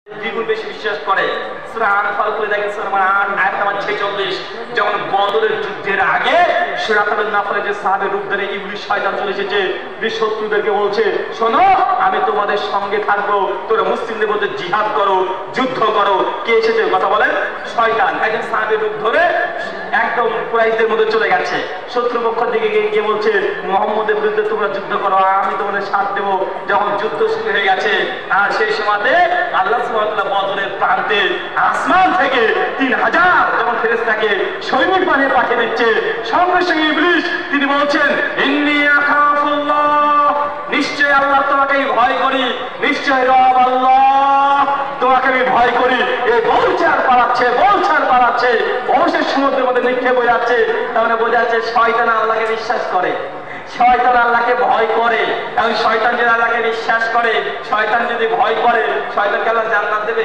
দ্বিগুণ বেশি বিশ্বাস করে। সূরা আনফাল খুলে দেখেন সূরা ৮ আয়াত নাম্বার 46, যখন বদরের যুদ্ধের আগে সুরাতুল নাফলের যে সাহাবে রূপ ধরে ইবলিস শয়তান চলে এসেছে, শত্রুদেরকে বলছে শোনো আমি তোমাদের সঙ্গে থাকবো, তোমরা মুসলিমদের মধ্যে জিহাদ করো, যুদ্ধ করো। কে এসেছে কথা বলেন? শয়তান। একজন সাহাবে রূপ ধরে একদম কুরাইশদের মধ্যে চলে গেছে, শত্রুপক্ষ দিকে গিয়ে বলছে মুহাম্মদের বিরুদ্ধে তোমরা যুদ্ধ করো, আমি তোমাদের সাথ দেবো। যখন যুদ্ধ শুরু হয়ে গেছে আর সেই সময়তে আল্লাহ সুবহানাহু ওয়া তাআলা বদরের প্রান্তে আসমান থেকে ৩০০০ যখন ফেরেশতাকে সৈনিক বানিয়ে পাঠিয়ে দিচ্ছে, সঙ্গে সঙ্গে ইবলিস তিনি বলছেন ইন্নী আখাফুল্লাহ, নিশ্চয় আল্লাহ তোমাকে ভয় করি, নিশ্চয় রব আল্লাহ তোমাকে আমি ভয় করি। এই বলছে আর পালাচ্ছে, বলছে আর পালাচ্ছে, অবশেষ সমুদ্রের মধ্যে নিক্ষেপ হয়ে যাচ্ছে। তার মানে বোঝা যাচ্ছে শয়তান আল্লাহকে বিশ্বাস করে, শয়তান আল্লাহকে ভয় করে। এবং শয়তান যদি আল্লাহকে বিশ্বাস করে, শয়তান যদি ভয় করে, শয়তানকে আল্লাহ জান্নাত দেবে?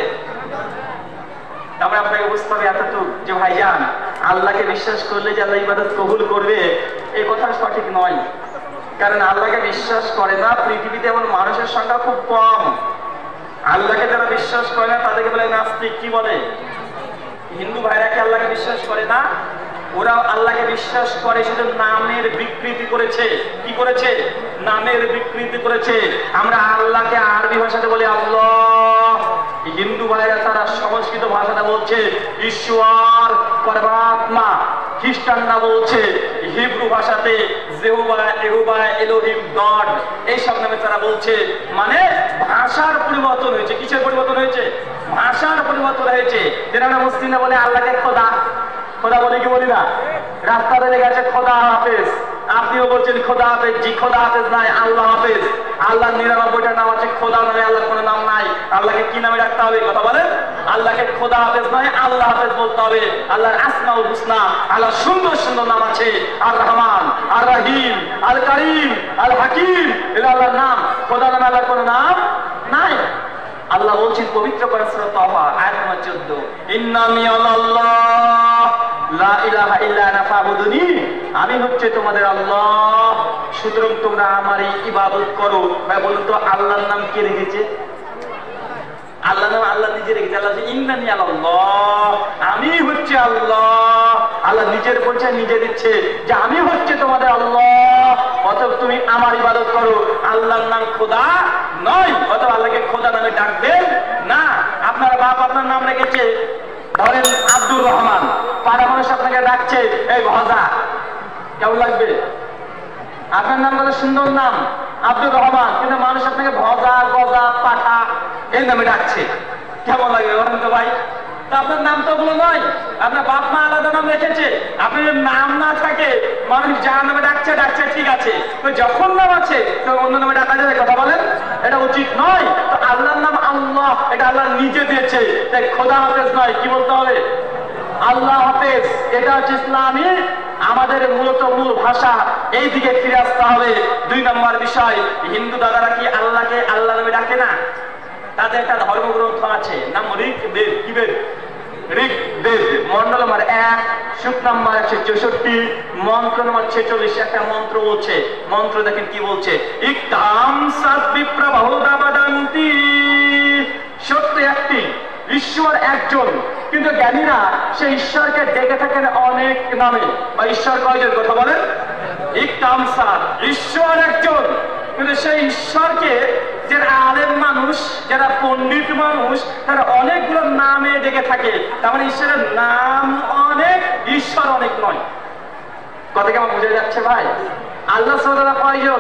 আমরা আপনাকে বুঝতে হবে এতটুকু যে ভাইজান আল্লাহকে বিশ্বাস করলে যে আল্লাহ ইবাদত কবুল করবে এই কথা সঠিক নয়। কারণ আল্লাহকে বিশ্বাস করে না পৃথিবীতে এমন মানুষের সংখ্যা খুব কম। আল্লাহকে যারা বিশ্বাস করে না তাদেরকে বলে নাস্তিক। কি বলে? হিন্দু ভাইরা কি আল্লাহকে বিশ্বাস করে না? ওরা আল্লাহকে বিশ্বাস করে, শুধু নামের বিকৃতি করেছে। কি করেছে? নামের বিকৃতি করেছে। আমরা আল্লাহকে আরবি ভাষাতে বলি আল্লাহ, হিন্দু ভাইরা তারা সংস্কৃত ভাষাটা বলছে ঈশ্বর, পরমাত্মা। খ্রিস্টানরা বলছে হিব্রু ভাষাতে জেহোভা, ইহোভা, এলোহিম, গড, এইসব নামে তারা বলছে। মানে ভাষার পরিবর্তন হয়েছে। কিসের পরিবর্তন হয়েছে? ভাষার পরিবর্তন হয়েছে। যেটা আমরা মুসলিমরা বলে আল্লাহকে খোদা, খোদা বলে কি বলি না? রাস্তাতে লেগে আছে খোদা হাফেজ, আপনিও বলছেন খোদা হাফেজ। জি, খোদা হাফেজ নাই, আল্লাহ হাফেজ। আল্লাহর ৯৯টা নাম আছে, খোদা নামে আল্লাহর কোনো নাম নাই। আল্লাহকে কি নামে রাখতে হবে কথা বলেন? আল্লাহকে খোদা হাফেজ নয়, আল্লাহ হাফেজ বলতে হবে। আল্লাহর আসমাউল হুসনা, আল্লাহর সুন্দর সুন্দর নাম আছে, আর রহমান, আর রহিম, আল করিম, আল হাকিম, এটা আল্লাহর নাম। খোদা নামে আল্লাহর কোনো নাম নাই। আল্লাহ বলছেন পবিত্র করে সূরা তাওবা আয়াত নম্বর 14, ইন্নানি আল্লাহ লা ইলাহা ইল্লা আনা ফাবুদুনি, আমি হচ্ছে তোমাদের আল্লাহ, সুতরাং তোমরা আমারই ইবাদত করো। ভাই বলুন তো আল্লাহর নাম কে রেখেছে? আল্লাহ নাম আল্লাহ নিজে রেখেছে। আল্লাহ ইন্নানি আল্লাহ, আমি হচ্ছে আল্লাহ। আল্লাহ নিজের পরিচয় নিজে দিচ্ছে যে আমি হচ্ছে তোমাদের আল্লাহ, অতএব তুমি আমার ইবাদত করো। আল্লাহর নাম খোদা নয়, অতএব আল্লাহকে খোদা নামে ডাকবেন না। আপনার বাপ আপনার নাম রেখেছে ধরেন আব্দুর রহমান, পাড়া মানুষ আপনাকে ডাকছে এই ভজা, কেমন লাগবে? আপনার নাম বলে সুন্দর নাম আব্দুর রহমান, কিন্তু মানুষ আপনাকে ভজা, গজা, পাঠা এই নামে ডাকছে, কেমন লাগবে বলেন তো ভাই? তা আপনার নাম তো ওগুলো নয়, আপনার বাপ মা আলাদা নাম রেখেছে। আপনার নাম না থাকে, মানুষ যার নামে ডাকছে ডাকছে, ঠিক আছে, তো যখন নাম আছে তো অন্য নামে ডাকা যাবে কথা বলেন? এটা উচিত নয়। তো আল্লাহর নাম আল্লাহ, এটা আল্লাহ নিজে দিয়েছে, তাই খোদা হাফেজ নয়, কি বলতে হবে? আল্লাহ হাফেজ। এটা হচ্ছে ইসলামী আমাদের মূলত মূল ভাষা, এই দিকে ফিরে আসতে হবে। ২ নম্বর বিষয়, হিন্দু দাদারা কি আল্লাহকে আল্লাহ নামে ডাকে না? তাদের একটা ধর্মগ্রন্থ আছে, নাম ঋগ্বেদ। কি বেদ? ঋগ্বেদ। মন্ডল নম্বর ১, সূক্ত নম্বর ১৬৪, মন্ত্র নম্বর ৪৬। একটা মন্ত্র বলছে, মন্ত্র দেখেন কি বলছে, ইক্তাম সাদ্বিপ্রবাহুদা বাদান্তি, সত্য একটি, ঈশ্বর একজন, কিন্তু জ্ঞানীরা সেই ঈশ্বরকে ডেকে থাকেন অনেক নামে। বা ঈশ্বর কয়জন কথা বলেন? ইক্তামসা, ঈশ্বর একজন, কিন্তু সেই ঈশ্বরকে যারা আলেম মানুষ, যারা পণ্ডিত মানুষ, তারা অনেকগুলো নামে ডেকে থাকে। তার মানে ঈশ্বরের নাম অনেক, ঈশ্বর অনেক নয়। কথা কেমন বোঝা যাচ্ছে ভাই? আল্লাহ সুবহানাহু কয়জন?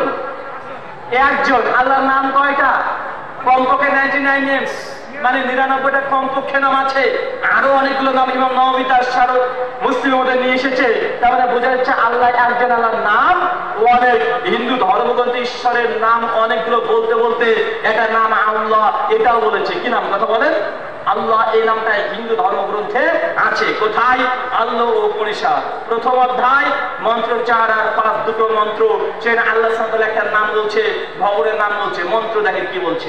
একজন। আল্লাহর নাম কয়টা? কমপক্ষে 99 নেমস, মানে 99টা কমপক্ষে নাম আছে। আরো অনেকগুলো নাম ইমাম নববী তার শারহ মুসলিমের মধ্যে নিয়ে এসেছে। তাহলে বোঝা যাচ্ছে আল্লাহ একজন, আল্লাহর নাম অনেক। হিন্দু ধর্মগ্রন্থে ঈশ্বরের নাম অনেকগুলো বলতে বলতে এটা নাম আল্লাহ এটাও বলেছে। কি নাম কথা বলেন? আল্লাহ, এই নামটা হিন্দু ধর্মগ্রন্থে আছে। কোথায়? আল্লাহ উপনিষদ প্রথম অধ্যায় মন্ত্র ৪ আর ৫, দুটো মন্ত্র। সেখানে আল্লাহ সাল্লাল্লাহু আলাইহি একটা নাম বলছে, ভগবানের নাম বলছে। মন্ত্র দেখেন কি বলছে,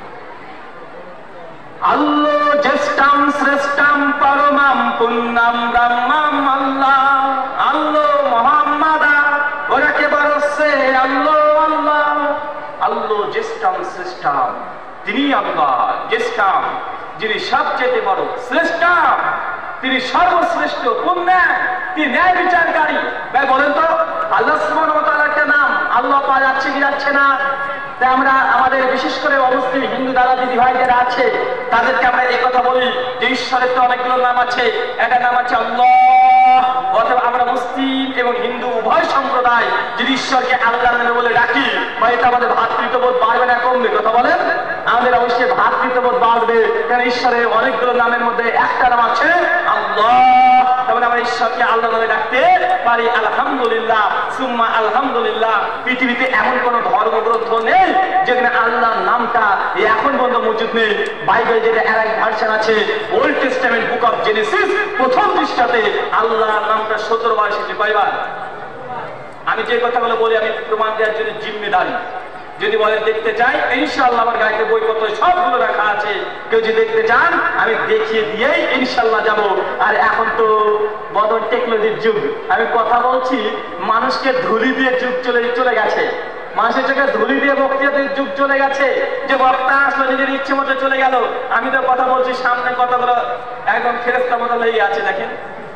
আল্লাহ জ্যেষ্ঠাম শ্রেষ্ঠাম পরমাম পুণ্যম ব্রহ্মম আল্লাহ, আল্লাহ মুহাম্মাদা ওরা কে বলছে আল্লাহ আল্লাহ, আল্লাহ জ্যেষ্ঠাম শ্রেষ্ঠাম, তিনি আল্লাহ জ্যেষ্ঠাম, যিনি সবচেয়ে বড় শ্রেষ্ঠ, তিনি সর্বশ্রেষ্ঠ, তিনি ন্যায় বিচারকারী। ভাই বলেন তো আল্লাহ সুবহানাহু ওয়া তাআলার একটা নাম আল্লাহ পাওয়া যাচ্ছে কি যাচ্ছে না? তাই আমরা আমাদের বিশেষ করে অবশ্যই হিন্দু দাদা দিদি ভাই যারা আছে তাদেরকে আমরা এই কথা বলি যে ঈশ্বরের তো অনেকগুলো নাম আছে, একটা নাম আছে আল্লাহ। অথবা আমরা মুসলিম এবং হিন্দু উভয় সম্প্রদায় যদি ঈশ্বরকে আল্লাহর নামে বলে ডাকি, বা এটা আমাদের ভ্রাতৃত্ববোধ বাড়বে না কমবে? কথা বলেন। আমাদের অবশ্যই ভ্রাতৃত্ববোধ বাড়বে, কারণ ঈশ্বরের অনেকগুলো নামের মধ্যে একটা নাম আছে আল্লাহ। তাহলে আমরা ঈশ্বরকে আল্লাহ নামে ডাকতে পারি। আলহামদুলিল্লাহ সুম্মা আলহামদুলিল্লাহ। পৃথিবীতে এমন কোন ধর্মগ্রন্থ নেই যেখানে আল্লাহর নামটা এখন পর্যন্ত মজুদ নেই। বাইবেল যেটা আরেক ভার্সন আছে, Old Testament book of Genesis প্রথম পৃষ্ঠাতে আল্লাহর নামটা 17 বার এসেছে। কয়বার? আমি যে কথাগুলো বলি আমি প্রমাণ দেওয়ার জন্য জিম্মেদারি। যদি বলেন দেখতে চাই, ইনশাআল্লাহ আমার গাড়িতে বইপত্র সবগুলো রাখা আছে, কেউ যদি দেখতে চান আমি দেখিয়ে দিয়েই ইনশাআল্লাহ যাব। আর এখন তো মডার্ন টেকনোলজির যুগ, আমি কথা বলছি মানুষকে ধুলি দিয়ে যুগ চলে গেছে, মানুষের চোখে ধুলি দিয়ে বক্তৃতার যুগ চলে গেছে, যে বক্তা আসলে নিজের ইচ্ছে মতো চলে গেল। আমি তো কথা বলছি সামনে কথাগুলো একদম ফেরেশতার মতো লেগে আছে। দেখেন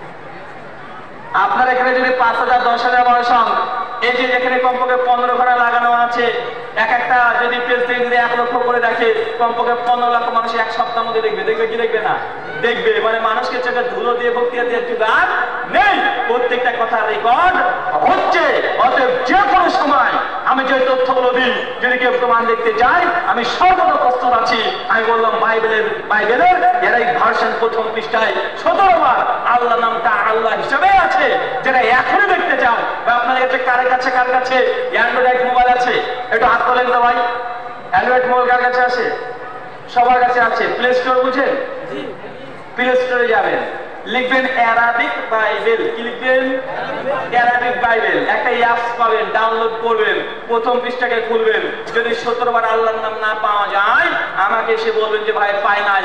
আপনার এখানে যদি 5,000 10,000 বয়স হন, এই যে এখানে কমপক্ষে 15 ঘন্টা লাগানো আছে, এক একটা যদি পেজ থেকে যদি 1 লক্ষ করে দেখে, কমপক্ষে 15 লক্ষ মানুষ এক সপ্তাহের মধ্যে দেখবে। দেখবে কি দেখবে না? দেখবে। মানে মানুষকে চোখে ধুলো দিয়ে বক্তৃতা দিয়ে যুগ আর নেই, প্রত্যেকটা কথা রেকর্ড হচ্ছে। অতএব যে কোনো সময় আমি যে তথ্যগুলো দিই, যদি কেউ প্রমাণ দেখতে চাই আমি সর্বদা প্রস্তুত আছি। আমি বললাম বাইবেলের এরাই ভার্সন প্রথম পৃষ্ঠায় 17 বার আল্লাহ নামটা আল্লাহ হিসাবে আছে। যেটা এখনই দেখতে চাও, বা আপনাদের কাছে কার কাছে অ্যান্ড্রয়েড মোবাইল আছে? একটু হাত তোলেন তো ভাই। অ্যান্ড্রয়েড মোবাইল কার কাছে আছে? সবার কাছে আছে। প্লে স্টোর বুঝেন? প্লে স্টোরে যাবেন, লিখবেন অ্যারাবিক বাইবেল। কি লিখবেন? Arabic Bible. একটা অ্যাপস পাবেন, ডাউনলোড করবেন, প্রথম পৃষ্ঠাকে খুলবেন। যদি 17 বার আল্লাহর নাম না পাওয়া যায় আমাকে এসে বলবেন যে ভাই পাই নাই।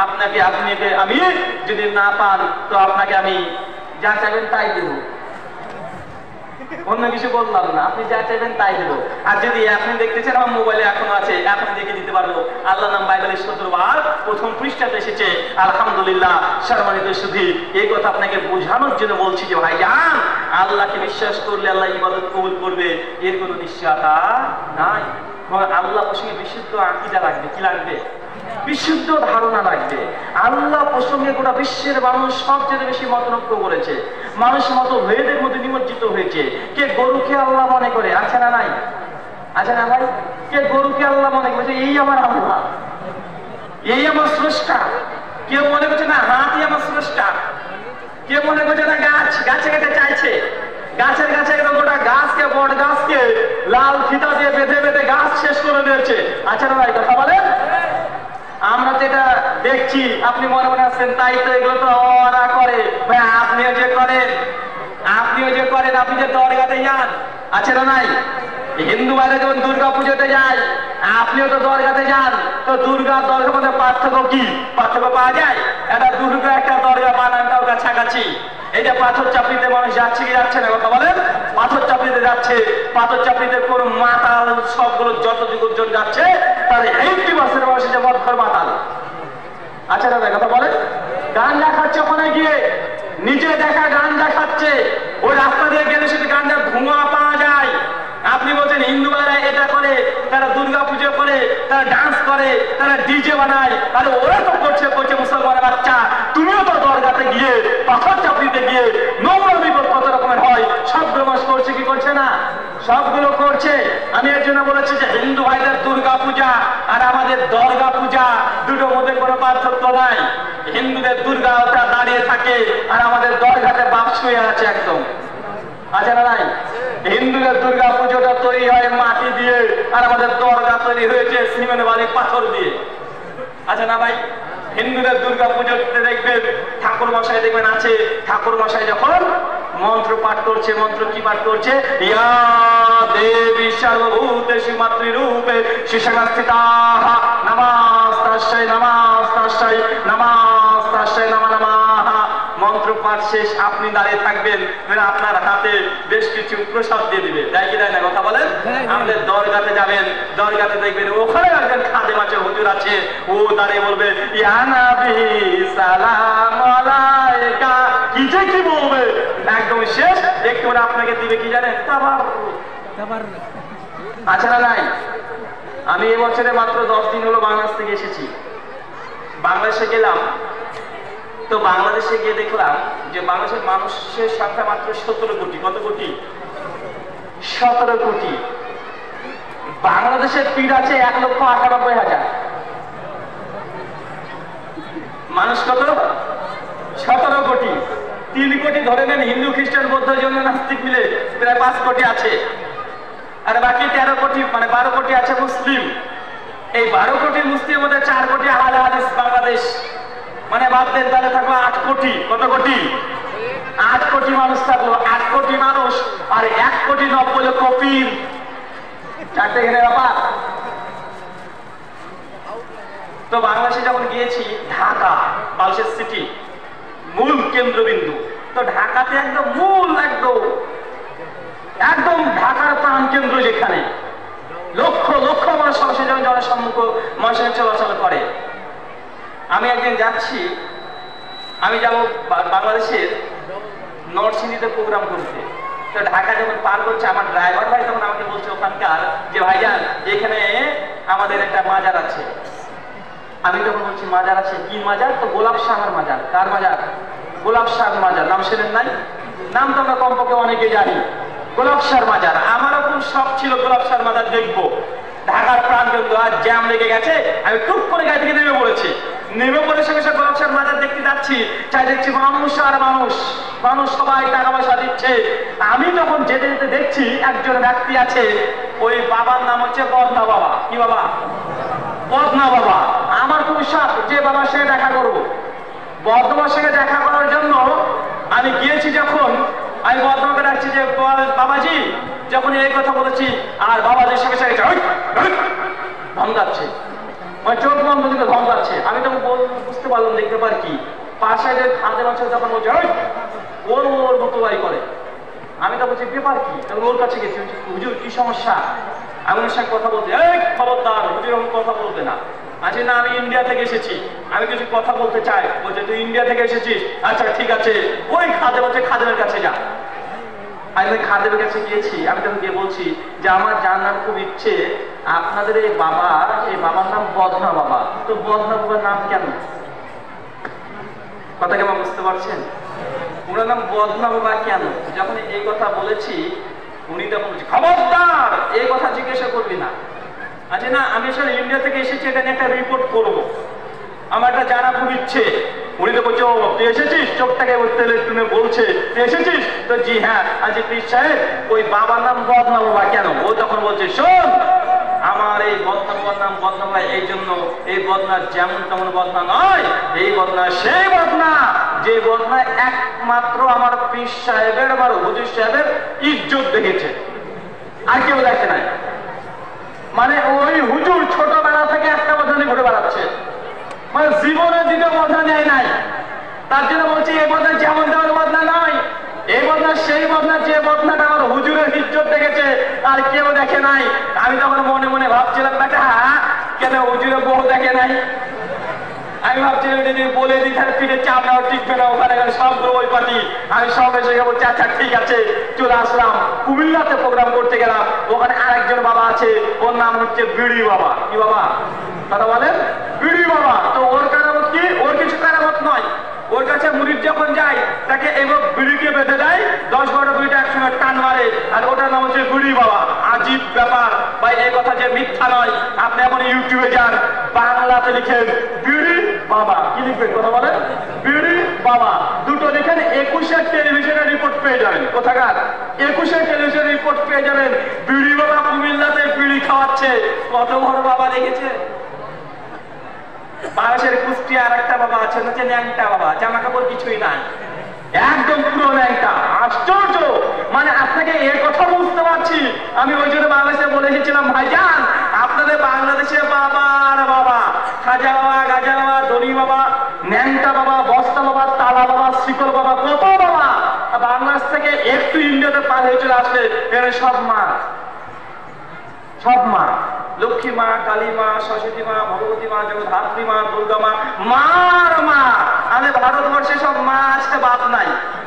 আমি যদি না পান তো আপনাকে আমি যা চাইবেন তাই দেব, অন্য কিছু বললাম না, আপনি যা চাইবেন তাই দেবো। আর যদি আপনি দেখতেছেন আমার মোবাইলে এখনো আছে, এখন দেখে দিতে পারবো। আল্লাহ নাম বাইবেলের 17 বার প্রথম পৃষ্ঠাতে এসেছে। আলহামদুলিল্লাহ। সম্মানিত সুধী, এই কথা আপনাকে বোঝানোর জন্য বলছি যে ভাই জান, আল্লাহকে বিশ্বাস করলে আল্লাহ ইবাদত কবুল করবে, এর কোনো নিশ্চয়তা নাই। আল্লাহ প্রসঙ্গে বিশুদ্ধ আকীদা লাগবে। কি লাগবে? বিশুদ্ধ ধারণা লাগবে। আল্লাহ প্রসঙ্গে গোটা বিশ্বের মানুষ সবচেয়ে বেশি মতনৈক্য করেছে, মানুষ মতভেদের মধ্যে নিমজ্জিত হয়েছে। কে গরুকে আল্লাহ মনে করে, আছে না নাই? আছে না ভাই? কে গরুকে আল্লাহ মনে করছে এই আমার আল্লাহ, এই আমার স্রষ্টা। কেউ মনে করছে না হাতি আমার স্রষ্টা, কেউ মনে করছে না গাছে কেটে চাইছে, গাছের কাছে গোটা গাছকে, বট গাছকে লাল ফিতা দিয়ে বেঁধে বেঁধে গাছ শেষ করে দিয়েছে। আছে না ভাই? কথা বলেন। আমরা যেটা দেখছি, আপনি মনে মনে আছেন তাই তো, এগুলো তো ওরা করে। ভাই আপনিও যে করেন, আপনি যে দরগাতে যান, আছে না নাই? হিন্দু ভাইরা যখন দুর্গা পুজোতে যায়, আপনিও তো দরগাতে যান। তো দুর্গা দরগার মধ্যে পার্থক্য কি? পার্থক্য পাওয়া যায়? একটা দুর্গা একটা দরগা বানানটাও কাছাকাছি। এই যে পাথর চাপড়িতে মানুষ যাচ্ছে কি যাচ্ছে না? কথা বলেন। পাথর চাপড়িতে যাচ্ছে, পাথর চাপড়িতে কোন মাতাল সবগুলো যত যুগজন যাচ্ছে তার 80 বছরের বয়সে যে মদখর মাতাল। আচ্ছা দাদা কথা বলেন। গাঞ্জা খাচ্ছে ওখানে গিয়ে, নিজে দেখা গাঞ্জা খাচ্ছে, ওই রাস্তা দিয়ে গেলে শুধু গাঞ্জার ধোঁয়া পাওয়া যায়। আপনি বলছেন হিন্দু ভাইরা এটা করে, তারা দুর্গা পুজো করে, তারা ডান্স করে, তারা ডিজে বানায়। আরে ওরা তো করছে মুসলমানের বাচ্চা, তুমিও তো দরগাতে গিয়ে, পাথর চাপড়িতে গিয়ে নোংরা বিপদ কত রকমের হয়, সবগুলো মানুষ করছে কি করছে না? সবগুলো করছে। আমি এর জন্য বলেছি যে হিন্দু ভাইদের দুর্গা পূজা আর আমাদের দরগা পূজা দুটোর মধ্যে কোনো পার্থক্য নাই। হিন্দুদের দুর্গা ওটা দাঁড়িয়ে থাকে আর আমাদের দরগাতে বাপ শুয়ে আছে একদম। আছে না নাই? হিন্দুদের দুর্গা পুজোটা তৈরি হয় মাটি দিয়ে, আর আমাদের দরগা তৈরি হয়েছে সিমেন্ট বালি পাথর দিয়ে। আছে না ভাই? হিন্দুদের দুর্গা পুজোতে দেখবেন ঠাকুর মশাই দেখবেন আছে, ঠাকুর মশাই যখন মন্ত্র পাঠ করছে, মন্ত্র কি পাঠ করছে? ইয়া দেবী সর্বভূতেষু মাতৃরূপে শিশাস্থিতাঃ নমস্তাস্যৈ নমস্তাস্যৈ নমস্তাস্যৈ নমঃ নমঃ। মন্ত্র পাঠ শেষ আপনি দাঁড়িয়ে থাকবেন, আপনার হাতে বেশ কিছু প্রসাদ দিয়ে দিবে, তাই কি না কথা বলেন? আমাদের দরগাতে যাবেন, দরগাতে দেখবেন ওখানে একজন খাদেম আছে, হুজুর আছে, ও দাঁড়িয়ে বলবে ইয়া নবী সালাম আলাইকা, কি যে কি বলবে একদম শেষ একটু আপনাকে দিবে কি জানেন, তাবার। আচ্ছা না নাই? আমি এবছরে মাত্র 10 দিন হলো বাংলাদেশ থেকে এসেছি। বাংলাদেশে গেলাম, তো বাংলাদেশে গিয়ে দেখলাম যে বাংলাদেশের মানুষের সংখ্যা মাত্র 17 কোটি। কত কোটি? 17 কোটি। বাংলাদেশের পীর আছে 1,98,000। মানুষ কত? 17 কোটি। 3 কোটি ধরে নেন হিন্দু, খ্রিস্টান, বৌদ্ধ, জৈন, নাস্তিক মিলে প্রায় 5 কোটি আছে। আর বাকি 13 কোটি মানে 12 কোটি আছে মুসলিম। এই 12 কোটি মুসলিমের মধ্যে 4 কোটি আহলে হাদিস বাংলাদেশ, মানে বাদ দেন তাহলে থাকলো 8 কোটি। কত কোটি? 8 কোটি মানুষ থাকলো। 8 কোটি মানুষ আর 1,90,00,000 পীর। চারটে গেলে ব্যাপার। তো বাংলাদেশে যখন গিয়েছি, ঢাকা বাংলাদেশের সিটি মূল কেন্দ্রবিন্দু, তো ঢাকাতে একদম মূল একদম ঢাকার প্রাণ কেন্দ্র, যেখানে লক্ষ লক্ষ মানুষ সরাসরি জনসম্মুখ মানুষের চলাচল করে। আমি একদিন যাচ্ছি, আমি যাব বাংলাদেশের নরসিংদীতে প্রোগ্রাম করতে। তো ঢাকা যখন পার করছে, আমার ড্রাইভার ভাই তখন আমাকে বলছে ওখানকার যে ভাইজান এখানে আমাদের একটা মাজার আছে। আমি তখন বলছি মাজার আছে? কি মাজার? তো গোলাপ শাহর মাজার। কার মাজার? গোলাপ শাহর মাজার। নাম শুনেন নাই? নাম তো আমরা কমপক্ষে অনেকে জানি, গোলাপ শাহর মাজার। আমারও খুব শখ ছিল গোলাপ শাহর মাজার দেখবো। ঢাকার প্রাণকেন্দ্র, আর জ্যাম লেগে গেছে, আমি টুক করে গাড়ি থেকে নেমে পড়েছি। নেমে পড়ে সঙ্গে সঙ্গে গোলাপ শাহর মাজার দেখতে যাচ্ছি, চাই দেখছি মানুষ আর মানুষ, মানুষ সবাই টাকা পয়সা দিচ্ছে। আমি তখন যেতে যেতে দেখছি একজন ব্যক্তি আছে, ওই বাবার নাম হচ্ছে বদনা বাবা। কি বাবা? বদনা বাবা। আমার খুব শখ যে বাবার সঙ্গে দেখা করবো। বদনার সঙ্গে দেখা করার জন্য আমি গিয়েছি। যখন আমি বদনাকে ডাকছি যে বাবাজি, যখন এই কথা বলেছি, আর বাবাজির সঙ্গে সঙ্গে ধমকাচ্ছে, মানে চোখ বন্ধ দিকে ধমকাচ্ছে। আমি তখন বুঝতে পারলাম, দেখতে পার কি পাশে খাদের মাছের তখন বলছে ওর মতো বাড়ি করে। আমি তো বলছি ব্যাপার কি? তখন ওর কাছে গেছি, হুজুর কি সমস্যা? আমি ওর সঙ্গে কথা বলছি, খবরদার হুজুর আমি কথা বলবে না। আচ্ছা না, আমি ইন্ডিয়া থেকে এসেছি, আমি কিছু কথা বলতে চাই। বলছে তুই ইন্ডিয়া থেকে এসেছিস? আচ্ছা ঠিক আছে, ওই খাদেমের কাছে যা। আমি ওই খাদেমের কাছে গিয়েছি। আমি তখন গিয়ে বলছি যে আমার জানার খুব ইচ্ছে, আপনাদের এই বাবার নাম বদনা বাবা, তো বদনা বাবার নাম কেন? কথা কেমন বুঝতে পারছেন? ওনার নাম বদনা বাবা কেন? যখন এই কথা বলেছি, উনি তখন বলছে খবরদার এই কথা জিজ্ঞাসা করবি না। আচ্ছা না, আমি আসলে ইন্ডিয়া থেকে এসেছি, এটা নিয়ে একটা রিপোর্ট করব, আমার একটা জানা খুব ইচ্ছে। উনি তো বলছে ও তুই এসেছিস? চোখটাকে তেলে টুনে বলছে তুই এসেছিস? তো জি হ্যাঁ। আজ পীর সাহেব ওই বাবার নাম বদনা বাবা কেন? ও তখন বলছে শোন, আমার এই বদনা বাবার নাম বদনা বাবা এই জন্য, এই বদনা যেমন তেমন বদনা নয়, এই বদনা সেই বদনা যে বদনা একমাত্র আমার পীর সাহেবের, আমার হুজুর সাহেবের ইজ্জত দেখেছে, আর কেউ দেখে নাই। মানে ওই হুজুর ছোটবেলা থেকে একটা বদনাই ঘুরে বেড়াচ্ছে, মানে জীবনে দ্বিতীয় বদনা নেয় নাই। তার জন্য বলছি এই বদনা যেমন তেমন বদনা নয়, এই বদনা সেই বদনা যে বদনাটা আমার হুজুরের ইজ্জত দেখেছে আর কেউ দেখে নাই। আমি তখন মনে মনে ভাবছিলাম বেটা কেন হুজুরের বউ দেখে নাই? আমি ভাবছিলাম যদি বলে দিই তাহলে পিঠে চাপ নেওয়া টিকবে না, ওখানে সব ওই পার্টি। আমি সব এসে গেবো, আচ্ছা ঠিক আছে চলে আসলাম। কুমিল্লাতে প্রোগ্রাম করতে গেলাম, ওখানে আরেকজন বাবা আছে, ওর নাম হচ্ছে বিড়ি বাবা। কি বাবা? কথা বলেন, বিড়ি বাবা। তো ওর কারামত কি? ওর কিছু কারামত নয়। ওর কাছে মুরিদ যখন যায় তাকে এবং বিড়িকে বেঁধে দেয়, 10-12 বিড়িটা একসঙ্গে টান মারে, আর ওটার নাম হচ্ছে বিড়ি বাবা। আজীব ব্যাপার ভাই, এই কথা যে মিথ্যা নয়। আপনি এখন ইউটিউবে যান, বাংলাতে লিখেন বিড়ি বাবা, কি লিখবেন? কথা বলেন, বিড়ি বাবা দুটো লিখেন, 21-এর টেলিভিশনের রিপোর্ট পেয়ে যাবেন। কোথাকার? 21-এর টেলিভিশনের রিপোর্ট পেয়ে যাবেন। বিড়ি বাবা কুমিল্লাতে বিড়ি খাওয়াচ্ছে। কত বড় বাবা দেখেছে? বাংলাদেশের কুষ্টিয়া আর একটা বাবা আছে, হচ্ছে ন্যাংটা বাবা, জামা কাপড় কিছুই নাই, একদম পুরো ন্যাংটা। আশ্চর্য, মানে আপনাকে এর কথা বুঝতে পারছি। আমি ওই জন্য বাংলাদেশে বলে এসেছিলাম ভাইজান আপনাদের বাংলাদেশে বাবার বাবা, খাজা বাবা, গাজা বাবা, দড়ি বাবা, ন্যাংটা বাবা, বস্তা বাবা, তালা বাবা, শিকল বাবা, কত বাবা হয়ে চলে আসলে এখানে সব মা, সব মা, লক্ষ্মী মা, কালী মা, সরস্বতী মা, ভগবতী মা, জগদ্ধাত্রী মা, দুর্গা মা, মার মা। আমাদের ভারতবর্ষে সব মা আছে, বাপ নাই।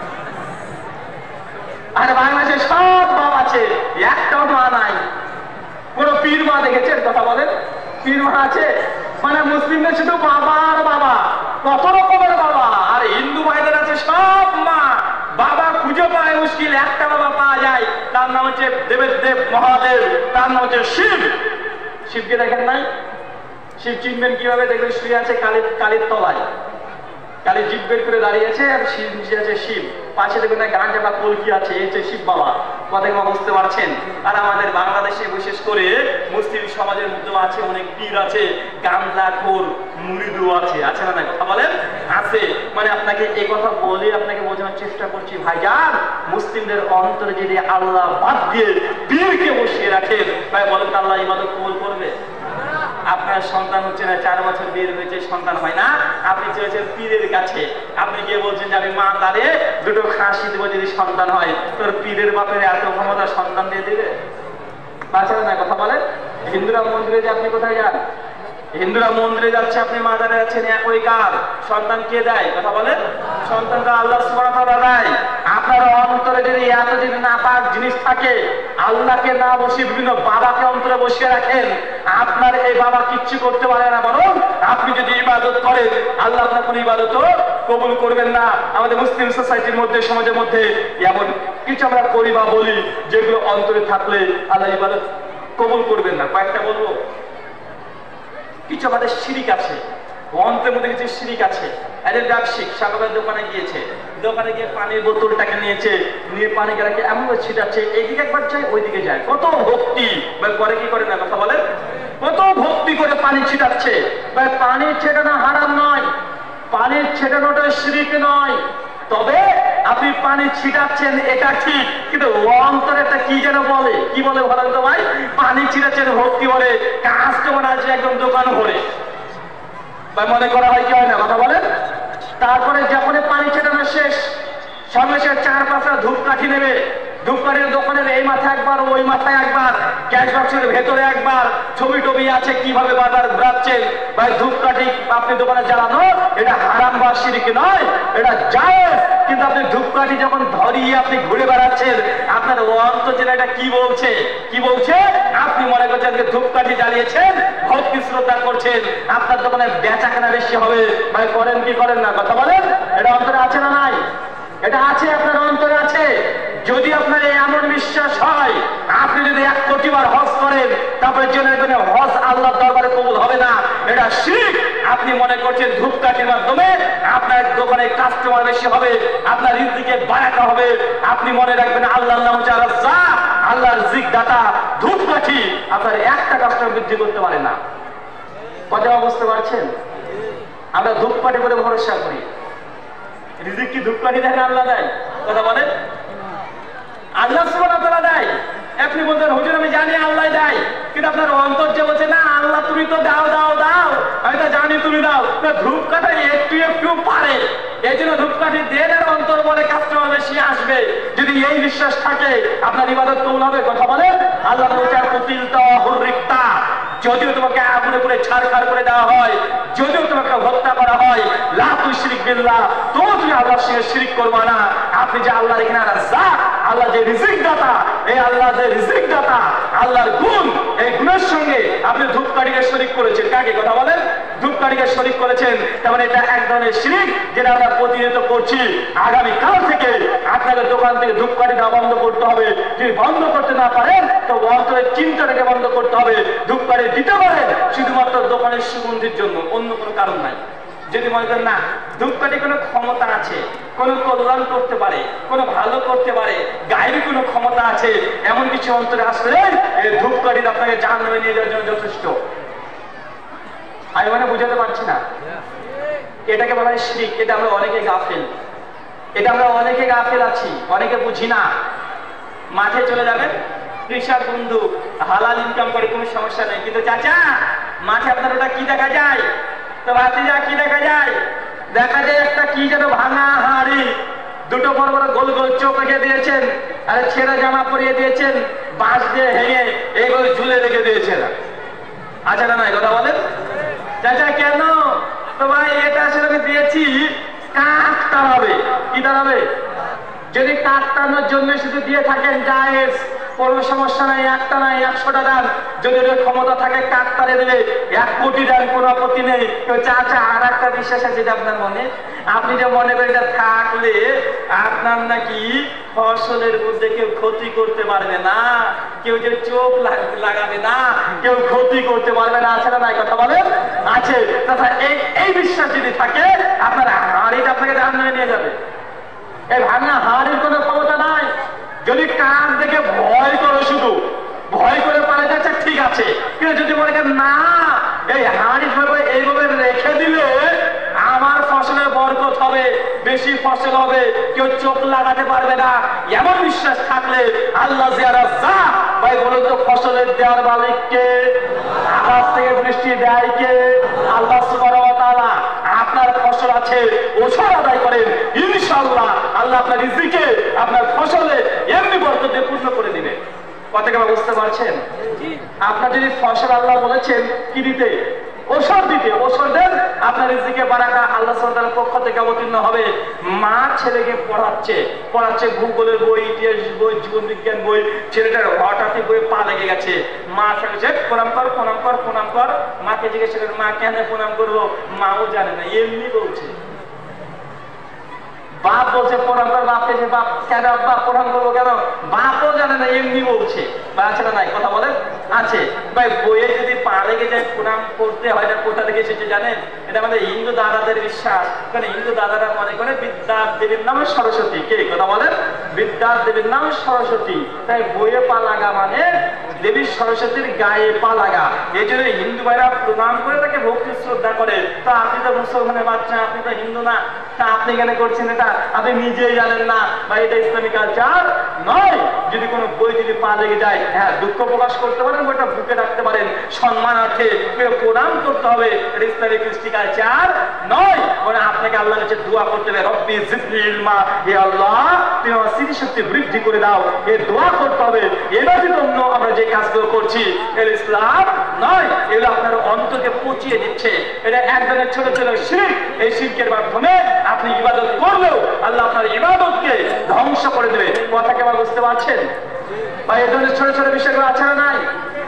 আর বাংলাদেশে সব বাপ আছে, একটাও মা নাই। কোন পীর মা দেখেছেন? কথা বলেন, পীর মা আছে? মানে মুসলিমদের শুধু বাবা আর বাবা, কত রকমের বাবা। আর হিন্দু ভাইদের আছে সব মা। বাবা খুঁজে পায় মুশকিল, একটা বাবা পাওয়া যায়, তার নাম হচ্ছে দেবের দেব মহাদেব, তার নাম হচ্ছে শিব। শিবকে দেখেন নাই? শিব চিনবেন কিভাবে? দেখবেন শুয়ে আছে কালীর তলায়, কালী জিভ বের করে দাঁড়িয়েছে, আর শিব নিচে আছে শিব। পাশে দেখবেন গাঁজা বা কলকি আছে, এই হচ্ছে শিব বাবা। কথা বুঝতে পারছেন? আর আমাদের বাংলাদেশে বিশেষ করে মুসলিম সমাজের মধ্যে আছে অনেক পীর আছে, গাঁজাখোর মুরিদও আছে, আছে না? কথা বলেন, আছে। মানে আপনাকে এই কথা বলে আপনাকে বোঝানোর চেষ্টা করছি, ভাইজান, মুসলিমদের অন্তরে যদি আল্লাহ বাদ দিয়ে পীরকে বসিয়ে রাখেন, ভাই বলেন তো আল্লাহ ইবাদত কবুল করবে? আপনার সন্তান হচ্ছে না, 4 বছর বিয়ে হয়েছে, সন্তান হয় না, আপনি চেয়েছেন পীরের কাছে, আপনি গিয়ে বলছেন যে আমি মা তারে 2টো খাসি দেবো যদি সন্তান হয়। তোর পীরের বাপের এত ক্ষমতা সন্তান দিয়ে দিবে? বাঁচাবে না? কথা বলেন। হিন্দুরা মন্দিরে যে আপনি কোথায় যান? হিন্দুরা মন্দিরে যাচ্ছে, আপনি মাজারে আছেন, একই কাজ। সন্তান কে দেয়? কথা বলেন। সন্তানটা আল্লাহ সুবহানাহু ওয়া তাআলা দেয়। আপনার অন্তরে যদি এত যদি নাপাক জিনিস থাকে, আল্লাহকে না বসিয়ে বিভিন্ন বাবাকে অন্তরে বসিয়ে রাখেন, আপনার এই বাবা কিচ্ছু করতে পারে না। বরং আপনি যদি ইবাদত করেন, আল্লাহ আপনার কোন ইবাদতও কবুল করবেন না। আমাদের মুসলিম সোসাইটির মধ্যে, সমাজের মধ্যে এমন কিছু আমরা করি বা বলি যেগুলো অন্তরে থাকলে আল্লাহ ইবাদত কবুল করবেন না। কয়েকটা বলবো। কিছু আমাদের শিরিক আছে, অন্তরের মধ্যে কিছু শিরিক আছে। একজন ব্যবসায়িক সাগরের দোকানে গিয়েছে, দোকানে গিয়ে পানির বোতলটাকে নিয়েছে, নিয়ে পানি গেলাকে এমন ছিটাচ্ছে, এইদিকে একবার যায় ওইদিকে যায়। কত ভক্তি! করে কি করে না? কথা বলেন। কত ভক্তি করে পানি ছিটাচ্ছে। পানি ছেটানো হারাম নয়, পানির ছেটানোটা শিরিক নয়। তবে আপনি পানি ছিটাচ্ছেন এটা ঠিক, কিন্তু অন্তরে একটা কি যেন বলে, কি বলে বলেন তো ভাই? পানি ছিটাচ্ছেন ভক্তি বলে, কাস্টমার আছে একদম দোকান ভরে, ভাই মনে করা হয় কি হয় না? কথা বলেন। তারপরে যখন পানি ছেটানো শেষ, সঙ্গে সে 4-5টা ধূপকাঠি নেবে। ধূপকাঠির দোকানের এই মাথায় একবার, ওই মাথায় একবার, ক্যাশ বক্সের ভেতরে একবার, ছবি টবি আছে, কিভাবে বারবার ঘুরাচ্ছেন। ভাই ধূপকাঠি আপনি দোকানে জ্বালানো, এটা হারাম বা শিরক নয়, এটা জায়েজ। কিন্তু আপনি ধূপকাঠি যখন ধরিয়ে আপনি ঘুরে বেড়াচ্ছেন, আপনার অন্তর যেন এটা কি বলছে? কি বলছে? আপনি মনে করছেন যে ধূপকাঠি জ্বালিয়েছেন, ভক্তি শ্রদ্ধা করছেন, আপনার দোকানে বেচা কেনা বেশি হবে। ভাই করেন কি করেন না? কথা বলেন। এটা অন্তরে আছে না নাই? এটা আছে, আপনার অন্তরে আছে। যদি আপনার এমন বিশ্বাস হয়, আপনি যদি 1 কোটি বার হজ করেন, তারপরে জেনে নেবেন হজ আল্লাহর দরবারে কবুল হবে না, এটা শিরক। আপনি মনে করছেন ধূপকাঠির মাধ্যমে আপনার দোকানে কাস্টমার বেশি হবে, আপনার রিজিকে বাড়াতে হবে। আপনি মনে রাখবেন আল্লাহর নাম হচ্ছে আর-রাজ্জাক, আল্লাহর রিজিক দাতা। ধূপকাঠি আপনার একটা কাস্টমার বৃদ্ধি করতে পারে না। কথা বুঝতে পারছেন? আমরা ধূপকাঠি করে ভরসা করি। রিজিক কি ধূপকাঠি দেয় না আল্লাহ দেয়? কথা বলেন। আল্লাহ সুবহানাহু ওয়া তাআলা দেয়। আপনি বলতেন হুজুর আমি জানি আল্লাহ দেয়, কিন্তু আপনার অন্তর যে বলছে না আল্লাহ তুমি তো দাও দাও দাও, আমি তো জানি তুমি দাও। ধূপকাঠি একটু একটু পারে, এই জন্য ধূপকাঠি দেন, আর অন্তর বলে কাস্টমার বেশি আসবে। যদি এই বিশ্বাস থাকে, আপনার ইবাদত কবুল হবে। কথা বলেন। আল্লাহ বলছে হুররিক্তা, যদিও তোমাকে আগুনে পুড়ে ছাড়খাড় করে দেওয়া হয়, যদিও তোমাকে হত্যা করা হয়, লা তুশরিক বিল্লাহ, তো তুমি আল্লাহর সঙ্গে শিরক করবে না। আপনি যে আল্লাহর এখানে রাজ্জাক, আল্লাহ যে রিজিক দাতা, এই আল্লাহ যে রিজিক দাতা, আল্লাহর গুণ, এই গুণের সঙ্গে আপনি ধূপকাঠিকে শরীক করেছেন। কাকে? কথা বলেন। ধূপকাঠিকে শরীক করেছেন। তার এক ধরনের শিরক, যেটা আমরা প্রতিনিয়ত করছি। আগামী কাল থেকে আপনাদের দোকান থেকে ধূপকাঠি না বন্ধ করতে হবে। যদি বন্ধ করতে না পারেন, তো অন্তরের চিন্তাটাকে বন্ধ করতে হবে। ধূপকাঠি দিতে পারেন শুধুমাত্র দোকানের সুগন্ধির জন্য, অন্য কোনো কারণ নাই। যদি মনে করেন না ধূপকাঠি কোনো ক্ষমতা আছে, কোনো কল্যাণ করতে পারে, কোনো ভালো করতে পারে, গায়ের কোনো ক্ষমতা আছে, এমন কিছু অন্তরে আসলে এই ধূপকাঠি আপনাকে জাহান্নামে নিয়ে যাওয়ার জন্য যথেষ্ট। আমি মানে বুঝাতে পারছি না। এটাকে বলা হয় শিরক। এটা আমরা অনেকে গাফেল, এটা আমরা অনেকে গাফেল আছি, অনেকে বুঝি না। মাঠে চলে যাবেন, কৃষক বন্ধু হালাল ইনকাম করে, কোনো সমস্যা নেই, কিন্তু চাচা মাঠে আপনার ওটা কি দেখা যায়? তো ভাতিজা কি দেখা যায়? দেখা যায় একটা কি যেন ভাঙা হাঁড়ি, 2টো বড় বড় গোল গোল চোখ রেখে দিয়েছেন, আরে ছেঁড়া জামা পরিয়ে দিয়েছেন, বাঁশ দিয়ে ভেঙে এইগুলো ঝুলে রেখে দিয়েছেন। আচ্ছা না, কথা বলেন চাচা কেন? তো ভাই এটা আসলে আমি দিয়েছি কাঠ টানাবে। কি টানাবে? যদি কাঠ টানানোর জন্য শুধু দিয়ে থাকেন জায়েজ, কোনো সমস্যা নাই, একটা নাই 100টা দেন। যদি ওর ক্ষমতা থাকে কাঠ টানে দিলে 1 কোটি দেন, কোনো আপত্তি নেই। চাচা আর একটা বিশ্বাস আছে যেটা আপনার মনে, আপনি যে মনে করেন এটা থাকলে আপনার নাকি ফসলের মধ্যে কেউ ক্ষতি করতে পারবে না, কেউ যে চোখ লাগাবে না, কেউ ক্ষতি করতে পারবে না। আছে না নাই? কথা বলেন আছে। তথা এই বিশ্বাস যদি থাকে আপনার হাড়িটা আপনাকে জাহান্নামে নিয়ে যাবে। এই ভাঙা হাড়ির কোনো ক্ষমতা নাই। যদি কান দেখে ভয় করো, শুধু ভয় করে পালা যাচ্ছে ঠিক আছে, কিন্তু যদি মনে করেন না এই হাড়ি এইভাবে রেখে দিলে আমার ফসলের বরকত হবে, বেশি ফসল হবে, কেউ চোখ লাগাতে পারবে না, এমন বিশ্বাস থাকলে আল্লাহ জিয়ারা যা ভাই বলুন তো, ফসলের দেওয়ার মালিককে, আকাশ থেকে বৃষ্টি দেয় কে? আল্লাহ সুবহানাহু ওয়া তাআলা। আপনার ফসল আছে, ওষুধ আদায় করেন, ইনশাআল্লাহ আল্লাহ আপনার রিজিকে, আপনার ফসলে এমনি বরকত দিয়ে পূর্ণ করে দিবে। কথাটা বুঝতে পারছেন? আপনার যদি ফসল আল্লাহ বলেছেন কি দিতে? ওষুধ দিতে, ওষুধ দেন, আপনার রিজিকে বারাকা আল্লাহ সুবহানাহু ওয়া তাআলার পক্ষ থেকে অবতীর্ণ হবে। মা ছেলেকে পড়াচ্ছে ভূগোলের বই, ইতিহাস বই, জীবন বিজ্ঞান বই, ছেলেটার হঠাৎই বই পা লেগে গেছে। মা ছেলেকে প্রণাম কর, প্রণাম কর, প্রণাম কর। মাকে জিজ্ঞেস করেন মা কেন প্রণাম করবো? মাও জানে না, এমনি বলছে। বাপ বলছে প্রণাম কর, বাপ কেছে বাপ কেন বাপ প্রণাম করবো কেন? বাপও জানে না, এমনি বলছে। বা আছে না নাই? কথা বলেন আছে। ভাই বইয়ে যদি পা লেগে যায় প্রণাম করতে হয়, এটা কোথা থেকে এসেছে জানেন? এটা আমাদের হিন্দু দাদাদের বিশ্বাস। কারণ হিন্দু দাদারা মনে করে বিদ্যা দেবীর নাম সরস্বতী। কে? কথা বলেন বিদ্যা দেবীর নাম সরস্বতী। তাই বইয়ে পা লাগা মানে দেবী সরস্বতীর গায়ে পা লাগা। এই জন্য হিন্দু ভাইরা প্রণাম করে তাকে ভক্তি শ্রদ্ধা করে। তো আপনি তো মুসলমানের বাচ্চা, আপনি তো হিন্দু না, তা আপনি কেন করছেন এটা? আপনি নিজেই জানেন না বা এটা ইসলামিক কালচার নয়। যদি কোনো বই যদি পা লেগে যায়, হ্যাঁ দুঃখ প্রকাশ করতে পারেন, বইটা বুকে রাখতে পারেন, সম্মানার্থে প্রণাম করতে হবে, এটা ইসলামিক কৃষ্টি কালচার নয়। মানে আপনাকে আল্লাহর কাছে দোয়া করতে হবে, রব্বি জিদনি ইলমা, হে আল্লাহ তুমি আমার স্মৃতিশক্তি বৃদ্ধি করে দাও, এই দোয়া করতে হবে। এবার জন্য আমরা যে কাজগুলো করছি এর ইসলাম নয়, এগুলো আপনার অন্তরকে পচিয়ে দিচ্ছে। এটা এক ধরনের ছোট ছোট শিরক। এই শিরকের মাধ্যমে আপনি ইবাদত করলেও আল্লাহ আপনার ইবাদতকে ধ্বংস করে দেবে। কথা কেমন বুঝতে পারছেন? বা এই ধরনের ছোট ছোট বিষয়গুলো আছে না নাই?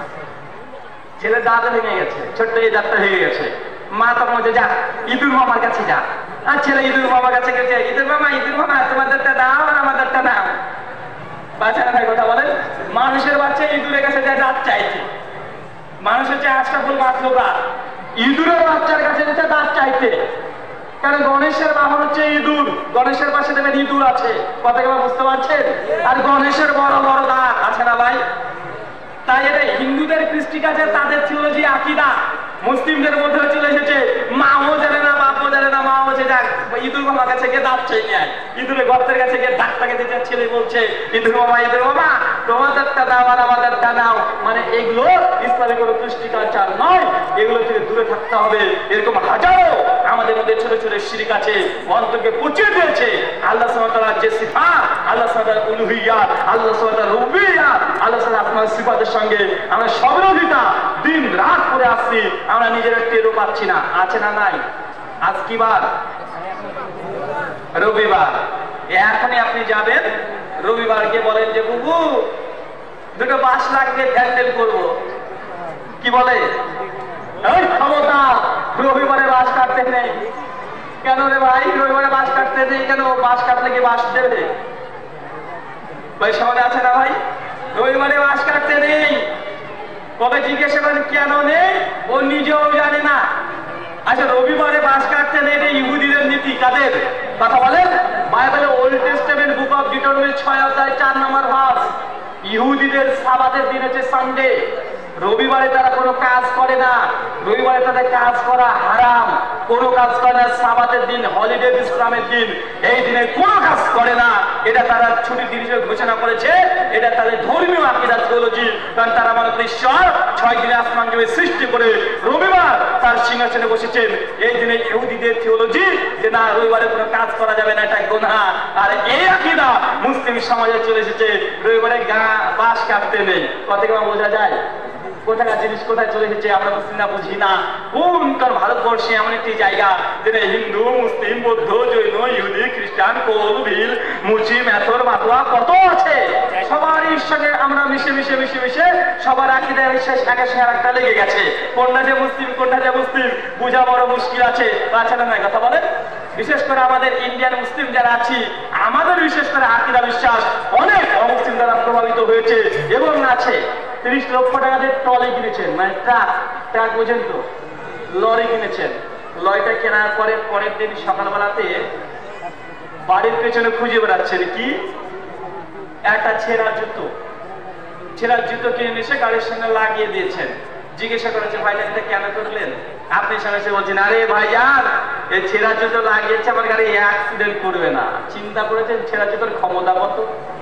ছেলে দাঁত ভেঙে গেছে, ছোট্ট এই দাঁতটা ভেঙে গেছে, মা তখন বলছে যা ইঁদুর মামার কাছে যা। আর ছেলে ইঁদুর মামার কাছে গেছে, ইঁদুর মামা তোমাদেরটা দাও আর আমাদেরটা দাও। বাচ্চারা ভাই কথা বলেন, মানুষের বাচ্চা ইঁদুরের কাছে যায় দাঁত চাইছে। মানুষ হচ্ছে আশরাফুল মাখলুকাত, ইঁদুরের বাচ্চার কাছে যেতে দাঁত চাইতে। কারণ গণেশের বাহন হচ্ছে ইঁদুর, গণেশের পাশে দেখবেন ইঁদুর আছে। কথা কেমন বুঝতে পারছেন? আর গণেশের বড় বড় দাঁত আছে না ভাই? তাই এটা হিন্দুদের কৃষ্টি কাজে তাদের থিওলজি আকীদা। মুসলিমদের মধ্যে চলে এসেছে, মাও জানে না, বাপও জানে না, মাও হচ্ছে যাক ইঁদুর মামার কাছে গিয়ে দাঁত চাই নিয়ে আয়। ইঁদুরের গর্তের কাছে গিয়ে দাঁতটাকে দিতে ছেলে বলছে ইঁদুর মামা তোমাদেরটা দাও আর আমাদেরটা দাও। মানে এগুলো ইসলামিক কোনো কৃষ্টি কালচার নয়, এগুলো থেকে দূরে থাকতে হবে। এরকম হাজারো আমাদের মধ্যে ছোট ছোট শিরক আছে, অন্তরকে পচিয়ে দিয়েছে। আল্লাহ সুবহানাহু ওয়া তাআলার যে সিফাত, আল্লাহ সুবহানাহু ওয়া তাআলার উলুহিয়াত, আল্লাহ সুবহানাহু ওয়া তাআলার রুবুবিয়াত, আল্লাহ সুবহানাহু ওয়া তাআলার সিফাতের সঙ্গে আমরা সবিরোধিতা দিন রাত করে আসছি, আমরা নিজেরা টেরও পাচ্ছি না। আছে না নাই? আজ কি বার? রবিবার। এখনই আপনি যাবেন রবিবার গিয়ে বলেন যে বুবু দুটো বাঁশ লাগবে, প্যান্ডেল করবো। কি বলে? এই ক্ষমতা, রবিবারে বাঁশ কাটতে নেই। কেন রে ভাই রবিবারে বাঁশ কাটতে নেই কেন? বাঁশ কাটলে কি বাঁশ দেবে? ভাই সমাজে আছে না ভাই? রবিবারে বাঁশ কাটতে নেই। কবে জিজ্ঞাসা করেন কেন নেই? ও নিজেও জানে না। আচ্ছা রবিবারে বাঁশ কাটতে নেই, এটা ইহুদিদের নীতি। কাদের কথা বলেন? বাইবেলের Old Testament book of Deuteronomy 6 অধ্যায় 4 নম্বর ভার্স। ইহুদিদের সাবাতের দিন হচ্ছে সানডে। রবিবারে তারা কোনো কাজ করে না, রবিবারে তাদের কাজ করা হারাম। কোনো কাজ করে না, সাবাতের দিন, হলিডে বিশ্রামের দিন, এই দিনে কোনো কাজ করে না। এটা তারা ছুটির দিন হিসেবে ঘোষণা করেছে। এটা তাদের ধর্মীয় আকীদা থিওলজি। কারণ তারা মনে করে ঈশ্বর 6 দিনে আসমান জমি সৃষ্টি করে রবিবার তার সিংহাসনে বসেছেন। এই দিনে ইহুদিদের থিওলজি যে না রবিবারে কোনো কাজ করা যাবে না, এটা গুনাহ। আর এই আকীদা মুসলিম মুসলিম সমাজে চলে এসেছে রবিবারে বাস কাটতে নেই। কথা কি বোঝা যায়? কোথাকার জিনিস কোথায় চলে এসেছে আমরা মুসলিমরা বুঝি না। কোনকার ভারতবর্ষে এমন একটি জায়গা যেটা হিন্দু, মুসলিম, বৌদ্ধ, জৈন, ইহুদি, খ্রিস্টান, কোল, ভিল, মুচি, মেথর, মাতোয়া কত আছে। সবারই সঙ্গে আমরা মিশে মিশে মিশে মিশে সবার আকীদায় বিশ্বাস একের সঙ্গে একটা লেগে গেছে। কোনটা যে মুসলিম কোনটা যে মুসলিম বোঝা বড় মুশকিল আছে। বাচ্চারা নয় কথা বলেন। বিশেষ করে আমাদের ইন্ডিয়ান মুসলিম যারা আছি আমাদের বিশেষ করে আকীদা বিশ্বাস অনেক অমুসলিম দ্বারা প্রভাবিত হয়েছে এবং আছে। 30 লক্ষ টাকা দিয়ে ট্রলি কিনেছেন, মানে ট্রাক বোঝেন তো, লরি কিনেছেন। লরিটা কেনার পরে পরের দিন সকালবেলাতে বাড়ির পেছনে খুঁজে বেড়াচ্ছেন কি একটা ছেঁড়া জুতো। ছেঁড়া জুতো কিনে এসে গাড়ির সঙ্গে লাগিয়ে দিয়েছেন। জিজ্ঞাসা করেছে ভাই এটা কেন করলেন? আপনি সঙ্গে সে বলছেন আরে ভাইয়ার এই ছেঁড়া জুতো লাগিয়েছে আমার গাড়ি অ্যাক্সিডেন্ট করবে না। চিন্তা করেছেন ছেঁড়া জুতোর ক্ষমতা কত?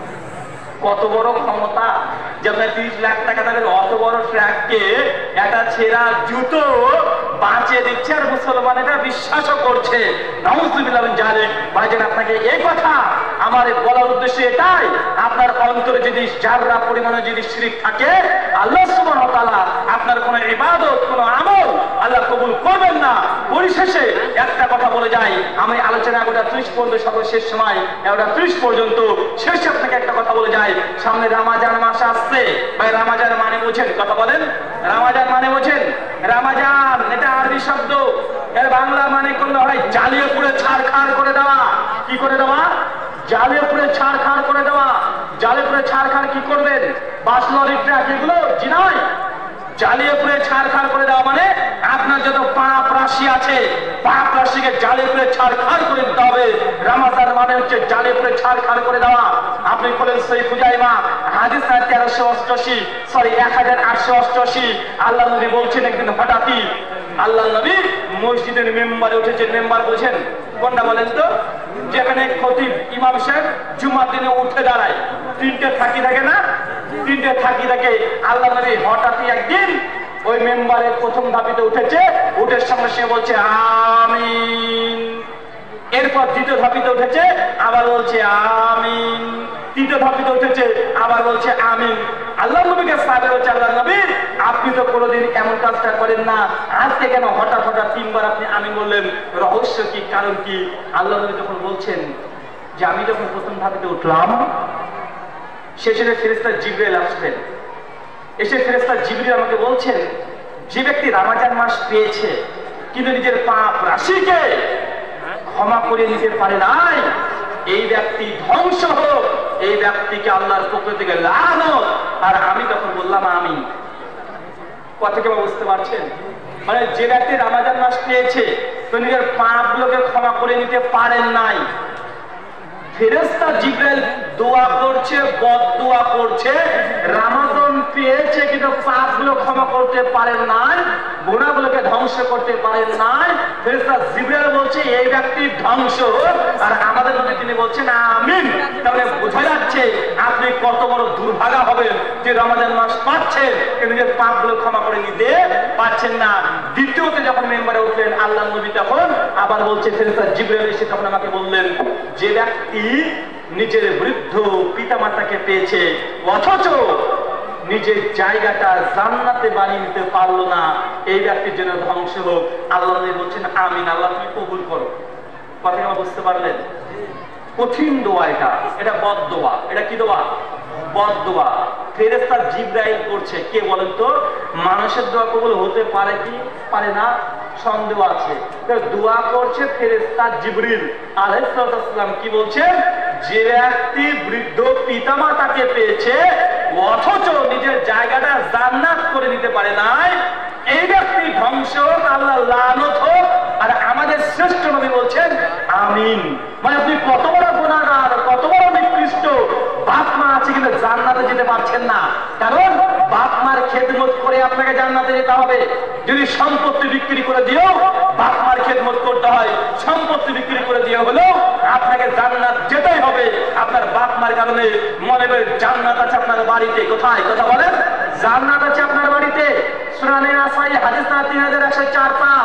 কত বড় ক্ষমতা যে আপনার 30 লাখ টাকা দামের অত বড় ট্রাককে একটা ছেঁড়া জুতো বাঁচিয়ে দিচ্ছে আর মুসলমান এটা বিশ্বাসও করছে। নাউজুবিল্লাহ মিন যালিক। ভাইজান আপনাকে এই কথা আমার বলার উদ্দেশ্য এটাই, আপনার অন্তরে যদি জাররা পরিমাণে যদি শিরক থাকে আল্লাহ সুবহানাহু ওয়া তাআলা আপনার কোনো ইবাদত কোনো আমল আল্লাহ কবুল করবেন না। পরিশেষে একটা কথা বলে যাই, আমি আলোচনা গোটা 30 পর্যন্ত সর্বশেষ সময় এটা 30 পর্যন্ত শেষে আপনাকে একটা কথা বলে যাই। সামনে রমজান মাস আসছে ভাই, রমজান মানে বোঝেন? কথা বলেন। রমজান মানে বোঝেন? রমজান এটা আরবি শব্দ, এর বাংলা মানে করলে হয় জ্বালিয়ে পুড়ে ছারখার করে দেওয়া। কি করে দেওয়া? জ্বালিয়ে পুড়ে ছারখার করে দেওয়া। জ্বালিয়ে পুড়ে ছারখার কি করবেন? বাস লরি ট্রাক এগুলো জি নয়। জ্বালিয়ে পুড়ে ছারখার করে দেওয়া মানে আপনার যত পাপ রাশি আছে পাপ রাশিকে জ্বালিয়ে পুড়ে ছারখার করে দিতে হবে। রমজান মানে হচ্ছে জ্বালিয়ে পুড়ে ছারখার করে দেওয়া। আপনি বলেন সহিহ খুজাইমা হাদিস 1888 আল্লাহ নবী বলছেন একদিন হঠাৎই আল্লাহ নবী মসজিদের মেম্বারে উঠেছেন। মেম্বার বলছেন কোনটা বলেন তো? যেখানে খতিব ইমাম সাহেব জুমার দিনে উঠে দাঁড়ায়, 3টে থাকি থাকে না? 3টে থাকি থাকে। আল্লাহ নবী হঠাৎই একদিন ওই মেম্বারের প্রথম ধাপিতে উঠেছে, উঠে সঙ্গে সে বলছে আমিন। এরপর দ্বিতীয় ধাপিতে উঠেছে আবার বলছে আমিন। তৃতীয় ধাপিতে উঠেছে আবার বলছে আমিন। আল্লাহ নবীকে সাহাবী বলছে আল্লাহ নবী আপনি তো কোনোদিন এমন কাজটা করেন না, আজকে কেন হঠাৎ হঠাৎ 3বার আপনি আমিন বললেন? রহস্য কি, কারণ কি? আল্লাহ নবী যখন বলছেন যে আমি যখন প্রথম ধাপিতে উঠলাম শেষে ফেরেশতা জিবরাইল আসলেন। এসে ফেরেশতা জিবরাইল আমাকে বলছেন যে ব্যক্তি রমজান মাস পেয়েছে কিন্তু নিজের পাপ রাশিকে ক্ষমা করে নিতে পারে নাই, এই ব্যক্তি ধ্বংস হোক, এই ব্যক্তিকে আল্লাহর পক্ষ থেকে লানত। আর আমি তখন বললাম আমিন। কথা কি বুঝতে পারছেন? মানে যে ব্যক্তি রমজান মাস পেয়েছে তো নিজের পাপগুলোকে ক্ষমা করে নিতে পারেন নাই, ফেরেশতা জিবরাইল দোয়া করছে, বদদোয়া করছে। রমজান পেয়েছে কিন্তু পাপগুলো ক্ষমা করতে পারেন নাই, গুনাহগুলোকে ধ্বংস করতে পারেন নাই। ফেরেশতা জিবরাইল বলছে এই ব্যক্তি ধ্বংস। আর আমাদের নবী তিনি বলছেন আমিন। তাহলে বোঝা যাচ্ছে আপনি কত বড় দুর্ভাগা হবেন যে রমজান মাস পাচ্ছেন কিন্তু নিজের পাপগুলো ক্ষমা করে নিতে পারছেন না। দ্বিতীয়তে যখন মেম্বারে উঠলেন আল্লাহ নবী তখন আবার বলছে ফেরেশতা জিবরাইল এসে তখন আমাকে বললেন যে ব্যক্তি নিজের বৃদ্ধ পিতামাতাকে পেয়েছে অথচ নিজের জায়গাটা জান্নাতে বানিয়ে নিতে পারলো না, এই ব্যক্তির জন্য ধ্বংস হোক। আল্লাহ নবী বলছেন আমিন। আল্লাহ তুমি কবুল করো। কথা কি বুঝতে পারলেন? কঠিন দোয়া এটা, এটা বদদোয়া। এটা কি দোয়া? বদদোয়া। ফেরেশতা জিবরাইল করছে। কে বলেন তো? মানুষের দোয়া কবুল হতে পারে কি পারে না সন্দেহ আছে। দোয়া করছে ফেরেশতা জিবরিল আলাইহিস সালাম। কি বলছেন? যে ব্যক্তি বৃদ্ধ পিতামাতাকে পেয়েছে অথচ নিজের জায়গাটা জান্নাত করে দিতে পারে নাই, এই ব্যক্তি ধ্বংস হোক, আল্লাহ লানত হোক। আর আমাদের শ্রেষ্ঠ নবী বলছেন আমিন। মানে আপনি কত বড় গুনাহগার, কত বড় নিকৃষ্ট। বাপ মা আছে কিন্তু জান্নাতে যেতে পারছেন না, কারণ বাপ মার খেদমত করে আপনাকে জান্নাতে যেতে হবে। যদি সম্পত্তি বিক্রি করে দিও বাপ মার খেদমত করতে হয়, সম্পত্তি বিক্রি করে দিয়ে হলেও আপনাকে জান্নাত যেতেই হবে। আপনার বাপ মার কারণে মনে করে জান্নাত আছে আপনার বাড়িতে। কোথায়? কথা বলেন। জান্নাত আছে আপনার বাড়িতে। সুনানে নাসাই হাদিস 3104-5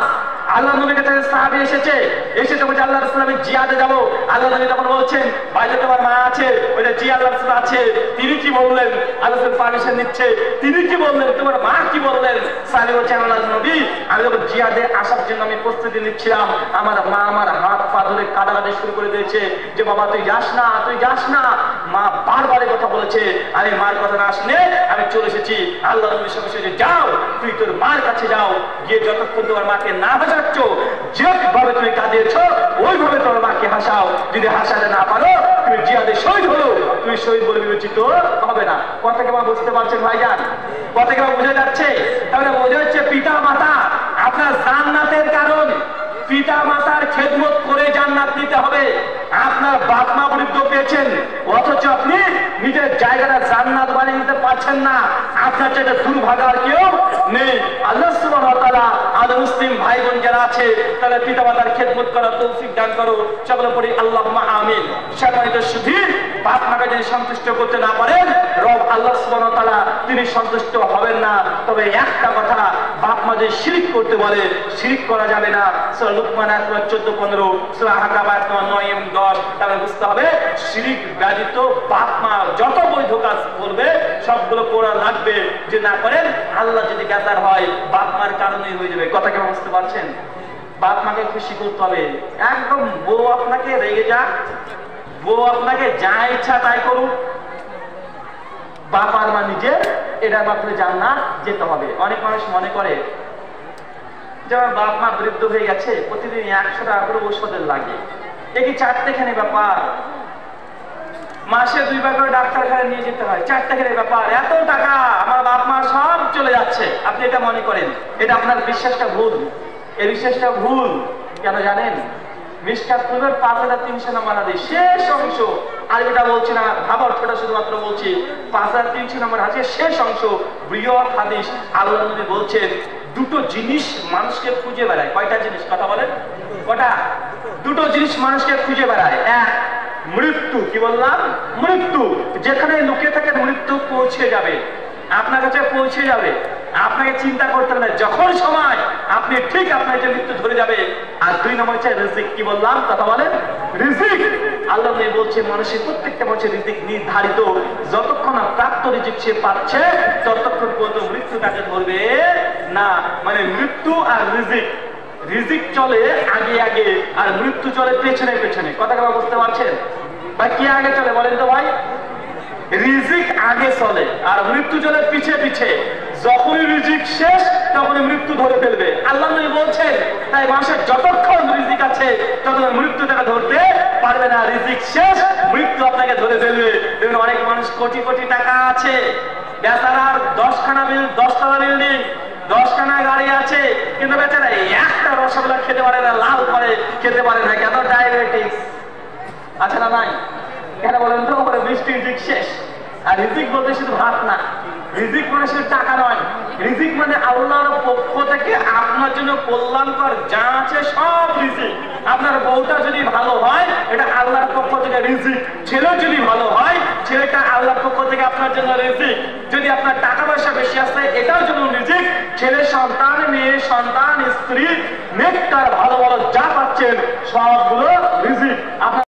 আল্লাহ নবীর কাছে সাহাবী এসেছে, এসে তো বলছে আল্লাহ রাসূল আমি জিহাদে যাব। আল্লাহ নবী তখন বলছেন বাইরে তোমার মা আছে, ওইটা জি আল্লাহ রাসূল আছে। তিনি কি বললেন? আল্লাহ রাসূল পারমিশন নিচ্ছে। তিনি কি বললেন? তোমার মা কি বললেন? সাহাবী বলছেন আল্লাহ নবী আমি যখন জিহাদে আসার জন্য আমি প্রস্তুতি নিচ্ছিলাম, আমার মা আমার হাত পা ধরে কাঁদাকাটি শুরু করে দিয়েছে যে বাবা তুই যাস না, তুই যাস না। মা বারবার কথা বলেছে, আমি মার কথা না শুনে আমি চলে এসেছি। আল্লাহ নবীর সঙ্গে সঙ্গে যাও, তুই তোর মার কাছে যাও, গিয়ে যতক্ষণ তোমার মাকে না হাসাচ্ছ, যেভাবে তুমি কাঁদিয়েছো ওইভাবে তোমার মাকে হাসাও। যদি হাসাতে না পারো তুমি জিহাদে শহীদ হলো, তুমি শহীদ বলে বিবেচিত হবে না। কথা কেমন বুঝতে পারছেন ভাইজান? কথা কেমন বোঝা যাচ্ছে? তাহলে বোঝা যাচ্ছে পিতা মাতা আপনার জান্নাতের কারণ। পিতা মাতার খেদমত করে জান্নাত নিতে হবে। আপনার বাপ মা বৃদ্ধ পেয়েছেন, অথচ আপনি নিজের জায়গাটা জান্নাত বানিয়ে নিতে পারছেন না। আপনার চাইতে দুর্ভাগ্য আর কেউ নেই। আল্লাহ সুবহানাহু ওয়া তাআলা আল মুসলিম ভাই বোন যারা আছে তারা পিতা মাতার খেদমত করার তৌফিক দান করো। সকলে পড়ি আল্লাহুম্মা আমিন। সম্মানিত সুধী, বাপ মাকে যদি সন্তুষ্ট করতে না পারেন রব আল্লাহ সুবহানাহু ওয়া তাআলা তিনি সন্তুষ্ট হবেন না। তবে একটা কথা, বাপ মা যদি শিরক করতে বলে শিরক করা যাবে না। সূরা লুকমান আয়াত 14-15, সূরা আহকাব আয়াত 9 এবং 10। তাহলে বুঝতে হবে শিরক ব্যতীত বাপ মা যত বৈধ কাজ করবে সবগুলো করা লাগবে। যে না করেন আল্লাহ যদি বেজার হয় বাপ মার কারণেই হয়ে যাবে। কথা কেমন বুঝতে পারছেন? বাপ মাকে খুশি করতে হবে। একদম বউ আপনাকে রেগে যাক, বউ আপনাকে যা ইচ্ছা তাই করুক, বাপ আর মা নিজে এটা মাত্রে জান্নাত যেতে হবে। অনেক মানুষ মনে করে যেমন বাপ মা বৃদ্ধ হয়ে গেছে, প্রতিদিন 100 টাকা করে ওষুধের লাগে, একই 4টেখানি ব্যাপার, মাসে 2 বার করে ডাক্তারখানায় নিয়ে যেতে হয়, 4টেখানি ব্যাপার, এত টাকা আমার বাপ মা সব চলে যাচ্ছে। আপনি এটা মনে করেন, এটা আপনার বিশ্বাসটা ভুল। এই বিশ্বাসটা ভুল কেন জানেন? মিশকাত শরীফের 5300 নম্বর হাদিস শেষ অংশ, আর এটা বলছি না ভাব অর্থটা শুধুমাত্র বলছি। 5300 নম্বর হাদিসের শেষ অংশ বৃহৎ হাদিস। আল্লাহ নবী বলছেন দুটো জিনিস মানুষকে খুঁজে বেড়ায়। কয়টা জিনিস? কথা বলেন কটা? দুটো জিনিস মানুষকে খুঁজে বেড়ায়। এক, মৃত্যু। কি বললাম? মৃত্যু। যেখানে লুকিয়ে থাকে মৃত্যু পৌঁছে যাবে, আপনার কাছে পৌঁছে যাবে, আপনাকে চিন্তা করতে হবে না। যখন সময় আপনি ঠিক আপনার যে মৃত্যু ধরে যাবে। আর 2 নম্বর হচ্ছে রিজিক। কি বললাম? কথা বলেন রিজিক। আল্লাহ বলছে মানুষের প্রত্যেকটা মানুষের রিজিক নির্ধারিত, যতক্ষণ না প্রাপ্ত রিজিক সে পাচ্ছে ততক্ষণ পর্যন্ত মৃত্যু তাকে ধরবে না। মানে মৃত্যু আর রিজিক, রিজিক চলে আগে আগে আর মৃত্যু চলে পেছনে পেছনে। কথা বুঝতে পারছেন ভাই? কি আগে চলে বলেন তো ভাই? রিজিক আগে চলে আর মৃত্যু চলে পিছে পিছে। যখনই রিজিক শেষ তখনই মৃত্যু ধরে ফেলবে। আল্লাহ নবী বলছেন তাই মানুষের যতক্ষণ রিজিক আছে ততক্ষণ মৃত্যু তাকে ধরতে পারবে না। রিজিক শেষ মৃত্যু আপনাকে ধরে ফেলবে। দেখুন অনেক মানুষ কোটি কোটি টাকা আছে, বেচারার 10খানা 10তলা বিল্ডিং, 10খানা গাড়ি আছে, কিন্তু বেচারা একটা রসগোল্লা খেতে পারে না, লাল করে খেতে পারে না। কেন? ডায়াবেটিস আছে না নাই? কেন বলেন তো? বৃষ্টি রিজিক শেষ। আর রিজিক বলতে শুধু ভাত না, রিজিক মানে শুধু টাকা নয়। রিজিক মানে আল্লাহর পক্ষ থেকে আপনার জন্য কল্যাণকর যা আছে সব রিজিক। আপনার বউটা যদি ভালো হয় এটা আল্লাহর পক্ষ থেকে রিজিক। ছেলে যদি ভালো হয় ছেলেটা আল্লাহর পক্ষ থেকে আপনার জন্য রিজিক। যদি আপনার টাকা পয়সা বেশি আসে এটার জন্য রিজিক। ছেলে সন্তান, মেয়ে সন্তান, স্ত্রী, নেকটার ভালো ভালো যা পাচ্ছেন সবগুলো রিজিক।